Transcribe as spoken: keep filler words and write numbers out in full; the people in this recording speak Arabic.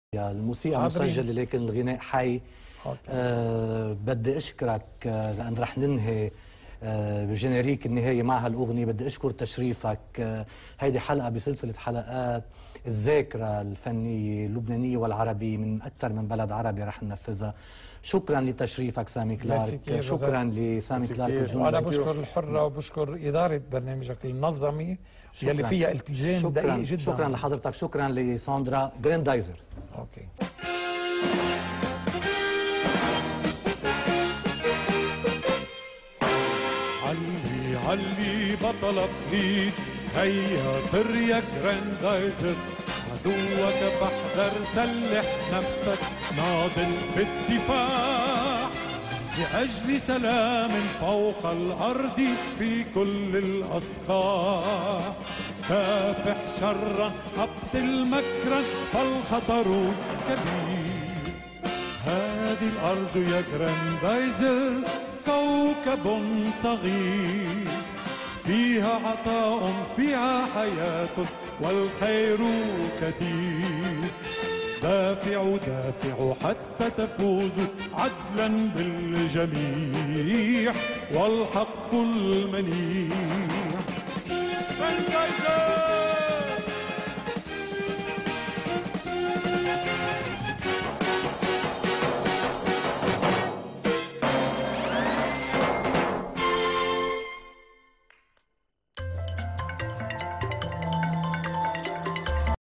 الموسيقى مسجلة لكن الغناء حي. أه بدي أشكرك أه لأن رح ننهي أه بجينيريك النهاية مع هالأغنية. بدي أشكر تشريفك. أه هيدي حلقة بسلسلة حلقات الذاكرة الفنية اللبنانية والعربية من أكثر من بلد عربي رح ننفذها. شكرا لتشريفك سامي كلارك. شكرا لسامي كلارك. وأنا بشكر الحرة وبشكر إدارة برنامجك المنظمة يلي فيها التزام دقيق جدا. شكرا لحضرتك. شكرا لساندرا جراندايزر. اوكي. علي علي بطل فريد هيا طر يا جراندايزر، عدوك فاحذر سلح نفسك ناضل بالدفاع لأجل سلام فوق الأرض في كل الأصقاع. كافح شرا أبطل مكرا فالخطر كبير. هذه الأرض يا جراندايزر كوكب صغير، فيها عطاء فيها حياة والخير كثير. دافعوا دافعوا حتى تفوزوا عدلا بالجميع والحق المنيع.